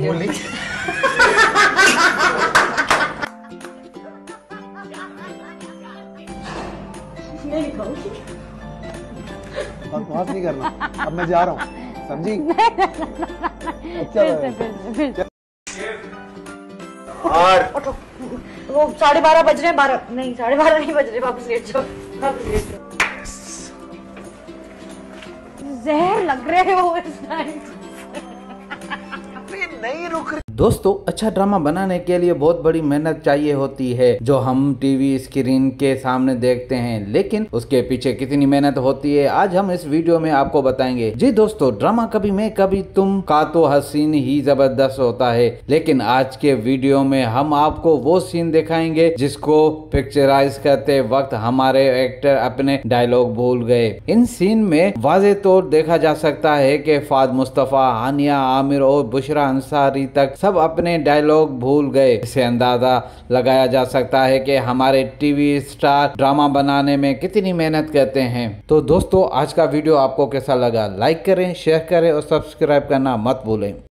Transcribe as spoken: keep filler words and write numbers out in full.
कहती हो? नहीं कहूँगी। और बहस नहीं करना, अब मैं जा रहा हूँ, समझी? अच्छा और वो साढ़े बारह बज रहे हैं, बारह नहीं साढ़े बारह नहीं बज रहे, वापस लेट जाओ, वापस लेट जाओ। जहर लग रहे हो इस टाइम। नहीं रुक रही। दोस्तों, अच्छा ड्रामा बनाने के लिए बहुत बड़ी मेहनत चाहिए होती है जो हम टीवी स्क्रीन के सामने देखते हैं, लेकिन उसके पीछे कितनी मेहनत होती है आज हम इस वीडियो में आपको बताएंगे। जी दोस्तों, ड्रामा कभी मैं कभी तुम का तो हसीन ही जबरदस्त होता है, लेकिन आज के वीडियो में हम आपको वो सीन दिखाएंगे जिसको पिक्चराइज करते वक्त हमारे एक्टर अपने डायलॉग भूल गए। इन सीन में वाज़े तौर देखा जा सकता है कि फाद मुस्तफा, हानिया आमिर और बुशरा अंसारी तक सब अपने डायलॉग भूल गए। इससे अंदाजा लगाया जा सकता है कि हमारे टीवी स्टार ड्रामा बनाने में कितनी मेहनत करते हैं। तो दोस्तों, आज का वीडियो आपको कैसा लगा? लाइक करें, शेयर करें और सब्सक्राइब करना मत भूलें।